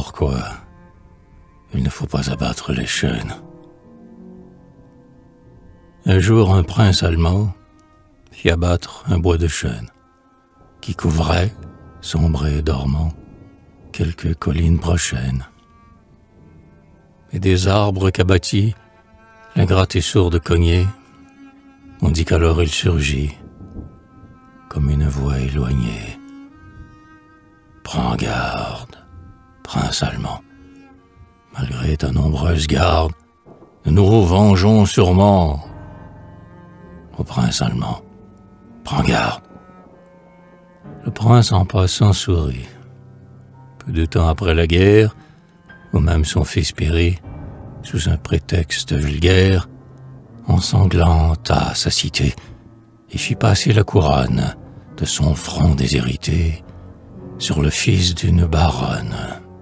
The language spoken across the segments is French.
pourquoi il ne faut pas abattre les chênes. Un jour, un prince allemand fit abattre un bois de chêne qui couvrait, sombre et dormant, quelques collines prochaines. Et des arbres qu'abattit l'ingrat et sourde cognée, on dit qu'alors il surgit comme une voix éloignée. Prends garde, prince allemand, malgré ta nombreuse garde, nous nous vengeons sûrement. Ô prince allemand, prends garde. Le prince en passant sourit. Peu de temps après la guerre, où même son fils périt, sous un prétexte vulgaire, ensanglanta sa cité et fit passer la couronne de son front déshérité sur le fils d'une baronne.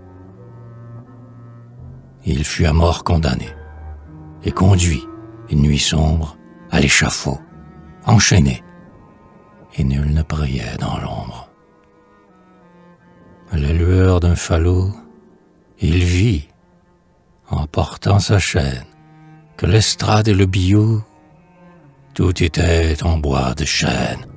Il fut à mort condamné et conduit une nuit sombre à l'échafaud, enchaîné, et nul ne priait dans l'ombre. À la lueur d'un falot, il vit, en portant sa chaîne, que l'estrade et le billot, tout était en bois de chêne.